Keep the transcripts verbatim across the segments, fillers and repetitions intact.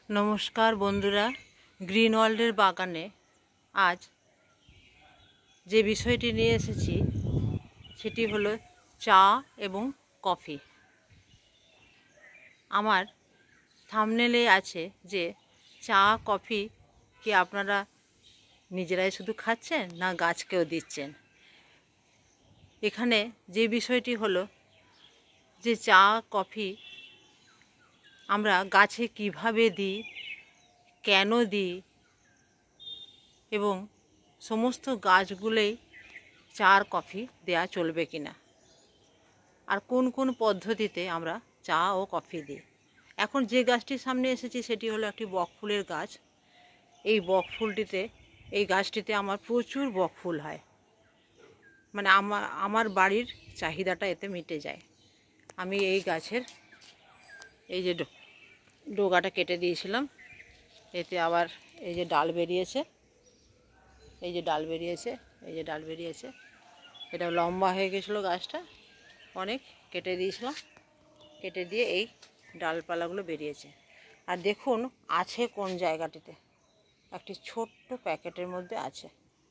নমস্কার বন্ধুরা, গ্রিন ওয়ার্ল্ডের বাগানে আজ যে বিষয়টি নিয়ে এসেছি সেটি হলো চা এবং কফি। আমার থাম্বনেলে আছে যে চা কফি কি আপনারা নিজেরাই শুধু খাচ্ছেন না গাছকেও দিচ্ছেন। এখানে যে বিষয়টি হলো যে চা কফি আমরা গাছে কিভাবে দিই, কেন দিই এবং সমস্ত গাছগুলোই চা আর কফি দেয়া চলবে কিনা, আর কোন কোন পদ্ধতিতে আমরা চা ও কফি দিই। এখন যে গাছটির সামনে এসেছি সেটি হলো একটি বকফুলের গাছ। এই বকফুলটিতে এই গাছটিতে আমার প্রচুর বকফুল হয়, মানে আমার আমার বাড়ির চাহিদাটা এতে মিটে যায়। আমি এই গাছের এই যে ডোগাটা কেটে দিয়েছিলাম, এতে আবার এই যে ডাল বেরিয়েছে, এই যে ডাল বেরিয়েছে এই যে ডাল বেরিয়েছে এটা লম্বা হয়ে গেছিলো গাছটা, অনেক কেটে দিয়েছিলাম, কেটে দিয়ে এই ডালপালাগুলো বেরিয়েছে। আর দেখুন আছে কোন জায়গাটিতে, একটি ছোট্ট প্যাকেটের মধ্যে আছে,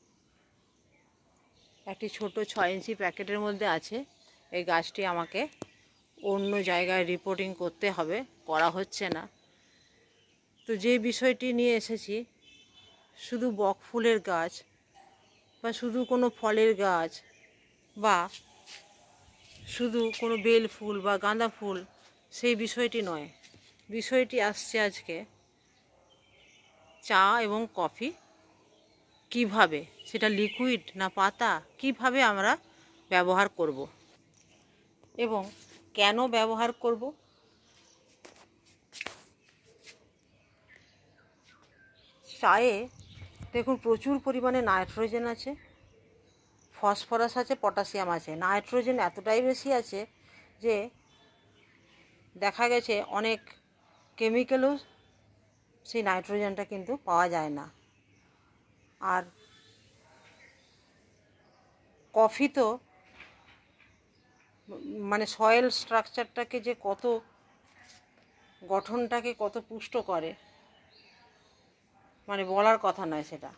একটি ছোট ছয় ইঞ্চি প্যাকেটের মধ্যে আছে। এই গাছটি আমাকে অন্য জায়গায় রিপোর্টিং করতে হবে, করা হচ্ছে না। তো যে বিষয়টি নিয়ে এসেছি, শুধু বকফুলের গাছ বা শুধু কোনো ফলের গাছ বা শুধু কোনো বেল ফুল বা গাঁদা ফুল, সেই বিষয়টি নয়। বিষয়টি আসছে আজকে চা এবং কফি কিভাবে, সেটা লিকুইড না পাতা, কিভাবে আমরা ব্যবহার করব এবং কেন ব্যবহার করব। চায়ে দেখুন প্রচুর পরিমাণে নাইট্রোজেন আছে, ফসফরাস আছে, পটাশিয়াম আছে। নাইট্রোজেন এতটাই বেশি আছে যে দেখা গেছে অনেক কেমিক্যালও সেই নাইট্রোজেনটা কিন্তু পাওয়া যায় না। আর কফি তো মানে সয়েল স্ট্রাকচারটাকে যে কত, গঠনটাকে কত পুষ্ট করে, মানে বলার কথা নয় সেটা।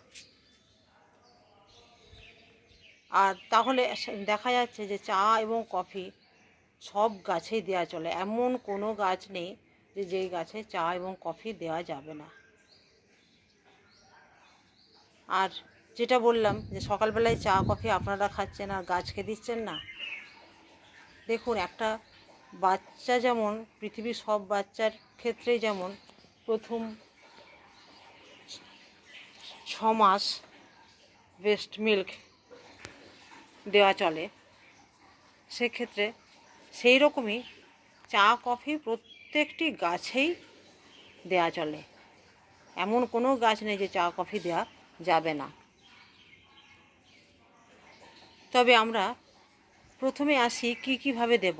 আর তাহলে দেখা যাচ্ছে যে চা এবং কফি সব গাছেই দেওয়া চলে, এমন কোনো গাছ নেই যে যেই গাছে চা এবং কফি দেওয়া যাবে না। আর যেটা বললাম যে সকালবেলায় চা কফি আপনারা খাচ্ছেন আর গাছকে দিচ্ছেন না, দেখুন একটা বাচ্চা যেমন, পৃথিবীর সব বাচ্চার ক্ষেত্রেই যেমন প্রথম ছ মাস ব্রেস্ট মিল্ক দেওয়া চলে, সেক্ষেত্রে সেই রকমই চা কফি প্রত্যেকটি গাছেই দেওয়া চলে, এমন কোনো গাছ নেই যে চা কফি দেওয়া যাবে না। তবে আমরা প্রথমে আসি কি কিভাবে দেব।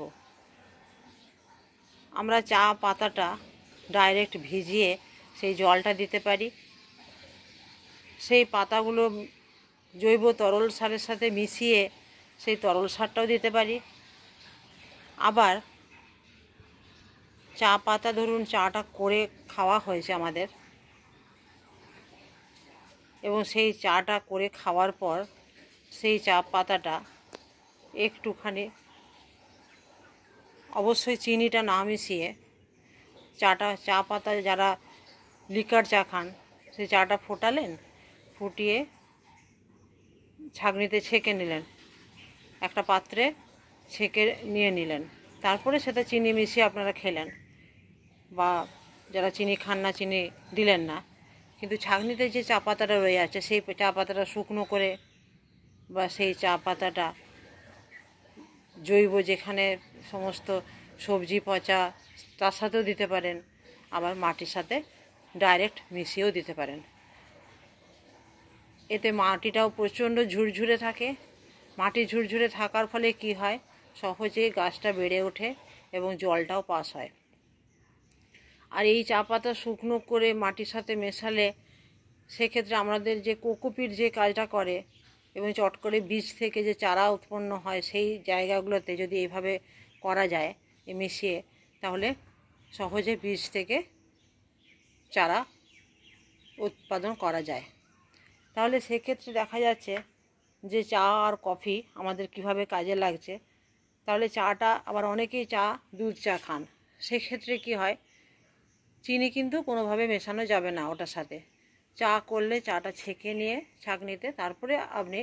আমরা চা পাতাটা ডাইরেক্ট ভিজিয়ে সেই জলটা দিতে পারি, সেই পাতাগুলো জৈব তরল সারের সাথে মিশিয়ে সেই তরল সারটাও দিতে পারি। আবার চা পাতা ধরুন চাটা করে খাওয়া হয়েছে আমাদের, এবং সেই চাটা করে খাওয়ার পর সেই চা পাতাটা একটুখানি, অবশ্যই চিনিটা না মিশিয়ে, চাটা চা পাতা যারা লিকার চা খান সেই চাটা ফোটালেন, ফুটিয়ে ছাঁকনিতে ছেঁকে নিলেন, একটা পাত্রে ছেঁকে নিয়ে নিলেন, তারপরে সেটা চিনি মিশিয়ে আপনারা খেলেন, বা যারা চিনি খান না চিনি দিলেন না, কিন্তু ছাঁকনিতে যে চা পাতাটা রয়ে আছে সেই চা পাতাটা শুকনো করে, বা সেই চা পাতাটা জৈব যেখানে সমস্ত সবজি পচা তার সাথেও দিতে পারেন, আবার মাটির সাথে ডাইরেক্ট মিশিয়েও দিতে পারেন। এতে মাটিটাও প্রচণ্ড ঝুরঝুরে থাকে। মাটি ঝুরঝুরে থাকার ফলে কি হয়, সহজেই গাছটা বেড়ে ওঠে এবং জলটাও পাস হয়। আর এই চা পাতা শুকনো করে মাটির সাথে মেশালে সেক্ষেত্রে আমাদের যে কোকোপিট যে কাজটা করে, এবং চট করে বীজ থেকে যে চারা উৎপন্ন হয় সেই জায়গাগুলোতে যদি এইভাবে করা যায় মিশিয়ে, তাহলে সহজে বীজ থেকে চারা উৎপাদন করা যায়। তাহলে সেক্ষেত্রে দেখা যাচ্ছে যে চা আর কফি আমাদের কিভাবে কাজে লাগছে। তাহলে চাটা আবার অনেকেই চা দুধ চা খান, সেক্ষেত্রে কি হয়, চিনি কিন্তু কোনোভাবে মেশানো যাবে না ওটার সাথে। চা করলে চাটা ছেঁকে নিয়ে ছাঁকনিতে তারপরে আপনি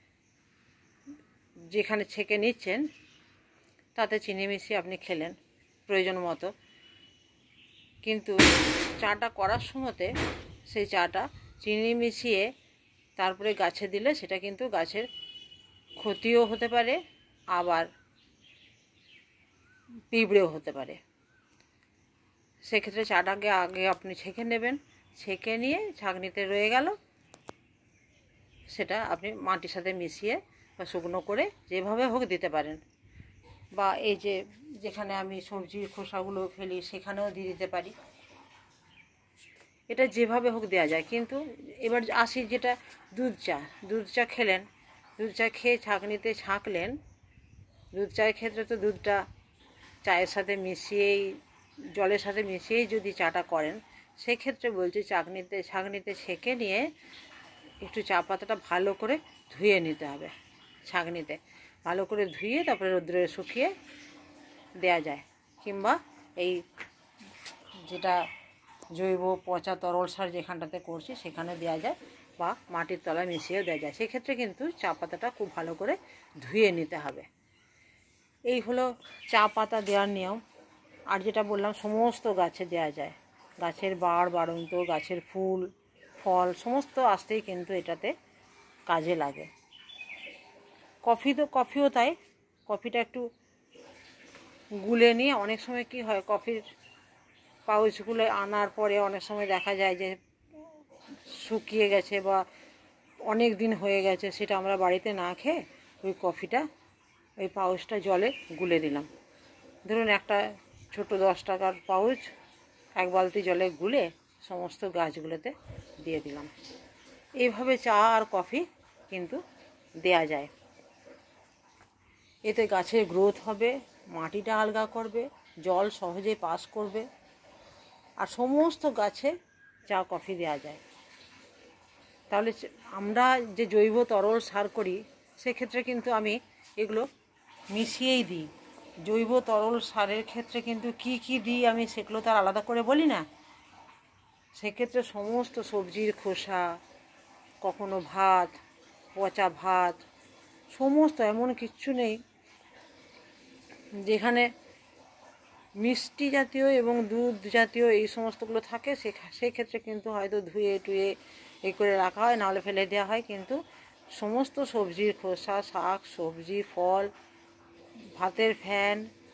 যেখানে ছেঁকে নিচ্ছেন তাতে চিনি মিশিয়ে আপনি খেলেন প্রয়োজন মতো। কিন্তু চাটা করার সময়তে সেই চাটা চিনি মিশিয়ে তারপরে গাছে দিলে সেটা কিন্তু গাছের ক্ষতিও হতে পারে, আবার পিঁপড়েও হতে পারে। সেক্ষেত্রে চাটাকে আগে আপনি ছেঁকে নেবেন, ছেঁকে নিয়ে ছাঁকনিতে রয়ে গেল, সেটা আপনি মাটির সাথে মিশিয়ে বা শুকনো করে যেভাবে হোক দিতে পারেন। বা এই যে যেখানে আমি সবজির খোসাগুলো ফেলি সেখানেও দিয়ে দিতে পারি, এটা যেভাবে হোক দেওয়া যায়। কিন্তু এবার আসি যেটা দুধ চা, দুধ চা খেলেন, দুধ চা খেয়ে ছাঁকনিতে ছাঁকলেন। দুধ চায়ের ক্ষেত্রে তো দুধটা চায়ের সাথে মিশিয়েই, জলের সাথে মিশিয়েই যদি চাটা করেন, সেক্ষেত্রে বলছি চাকনিতে ছাঁকনিতে ছেঁকে নিয়ে একটু চা পাতাটা ভালো করে ধুয়ে নিতে হবে। ছাঁকনিতে ভালো করে ধুয়ে তারপরে রোদ্রে শুকিয়ে দেয়া যায়, কিংবা এই যেটা জৈব পচা তরল সার যেখানটাতে করছি সেখানে দেওয়া যায়, বা মাটির তলায় মিশিয়েও দেওয়া যায়। সেক্ষেত্রে কিন্তু চা পাতাটা খুব ভালো করে ধুয়ে নিতে হবে। এই হলো চা পাতা দেওয়ার নিয়ম। আর যেটা বললাম সমস্ত গাছে দেওয়া যায়, গাছের বাড় বাড়ন্ত, গাছের ফুল ফল সমস্ত আসতেই কিন্তু এটাতে কাজে লাগে। কফি তো কফিও তাই, কফিটা একটু গুলে নিয়ে, অনেক সময় কি হয় কফির পাউচগুলো আনার পরে অনেক সময় দেখা যায় যে শুকিয়ে গেছে বা অনেক দিন হয়ে গেছে, সেটা আমরা বাড়িতে না খেয়ে ওই কফিটা ওই পাউচটা জলে গুলে দিলাম। ধরুন একটা ছোট দশ টাকার পাউচ এক বালতি জলে গুলে সমস্ত গাছগুলোতে দিয়ে দিলাম। এইভাবে চা আর কফি কিন্তু দেয়া যায়। এতে গাছের গ্রোথ হবে, মাটিটা আলগা করবে, জল সহজে পাস করবে, আর সমস্ত গাছে চা কফি দেওয়া যায়। তাহলে আমরা যে জৈব তরল সার করি সেক্ষেত্রে কিন্তু আমি এগুলো মিশিয়েই দিই। জৈব তরল সারের ক্ষেত্রে কিন্তু কি কি দিই আমি সেগুলো তার আলাদা করে বলি না। সেক্ষেত্রে সমস্ত সবজির খোসা, কখনো ভাত, পচা ভাত, সমস্ত, এমন কিচ্ছু নেই যেখানে মিষ্টি জাতীয় এবং দুধ জাতীয় এই সমস্তগুলো থাকে। সে সেক্ষেত্রে কিন্তু হয়তো ধুয়ে টুয়ে এই করে রাখা হয়, নাহলে ফেলে দেওয়া হয়। কিন্তু সমস্ত সবজির খোসা, শাক সবজি, ফল, ভাতের ফ্যান,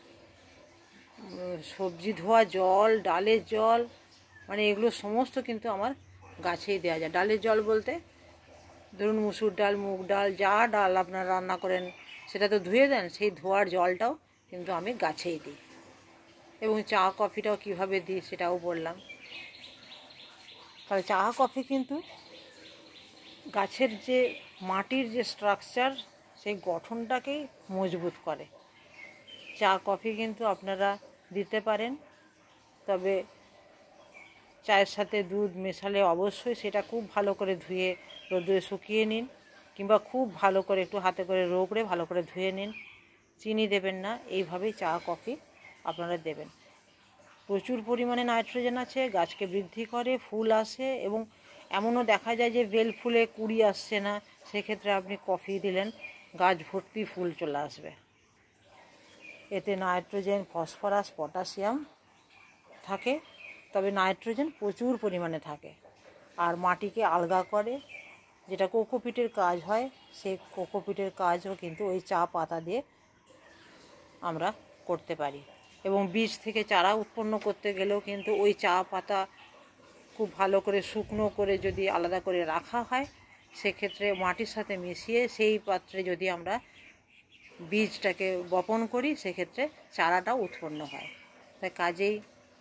সবজি ধোয়া জল, ডালের জল, মানে এগুলো সমস্ত কিন্তু আমার গাছেই দেওয়া যায়। ডালের জল বলতে ধরুন মুসুর ডাল, মুগ ডাল, যা ডাল আপনারা রান্না করেন সেটা তো ধুয়ে দেন, সেই ধোয়ার জলটাও কিন্তু আমি গাছেই দিই। এবং চা কফিটাও কীভাবে দিই সেটাও বললাম। তাহলে চা কফি কিন্তু গাছের যে মাটির যে স্ট্রাকচার, সেই গঠনটাকেই মজবুত করে। চা কফি কিন্তু আপনারা দিতে পারেন, তবে চায়ের সাথে দুধ মেশালে অবশ্যই সেটা খুব ভালো করে ধুয়ে রোদে শুকিয়ে নিন, কিংবা খুব ভালো করে একটু হাতে করে রোগড়ে ভালো করে ধুয়ে নিন। চিনি দেবেন না, এইভাবেই চা কফি আপনারা দেবেন। প্রচুর পরিমাণে নাইট্রোজেন আছে, গাছকে বৃদ্ধি করে, ফুল আসে, এবং এমনও দেখা যায় যে বেল ফুলে কুড়ি আসছে না, সেক্ষেত্রে আপনি কফি দিলেন, গাছ ভর্তি ফুল চলে আসবে। এতে নাইট্রোজেন, ফসফরাস, পটাশিয়াম থাকে, তবে নাইট্রোজেন প্রচুর পরিমাণে থাকে। আর মাটিকে আলগা করে, যেটা কোকোপিটের কাজ হয়, সেই কোকোপিটের কাজও কিন্তু ওই চা পাতা দিয়ে আমরা করতে পারি। এবং বীজ থেকে চারা উৎপন্ন করতে গেলেও কিন্তু ওই চা পাতা খুব ভালো করে শুকনো করে যদি আলাদা করে রাখা হয়, সেক্ষেত্রে মাটির সাথে মিশিয়ে সেই পাত্রে যদি আমরা বীজটাকে বপন করি, সেক্ষেত্রে চারাটাও উৎপন্ন হয়। তাই কাজেই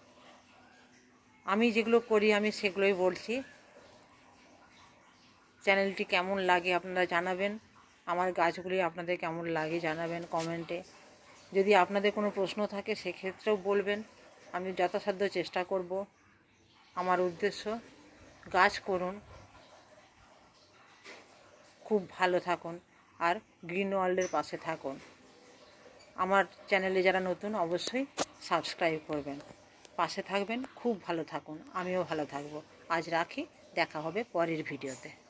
আমি যেগুলো করি আমি সেগুলোই বলছি। চ্যানেলটি কেমন লাগে আপনারা জানাবেন, আমার গাছগুলি আপনাদের কেমন লাগে জানাবেন কমেন্টে। যদি আপনাদের কোনো প্রশ্ন থাকে সেক্ষেত্রেও বলবেন, আমি যথাসাধ্য চেষ্টা করব। আমার উদ্দেশ্য গাছ করুন, খুব ভালো থাকুন আর গ্রিন ওয়ার্ল্ডের পাশে থাকুন। আমার চ্যানেলে যারা নতুন অবশ্যই সাবস্ক্রাইব করবেন, পাশে থাকবেন, খুব ভালো থাকুন, আমিও ভালো থাকবো। আজ রাখি, দেখা হবে পরের ভিডিওতে।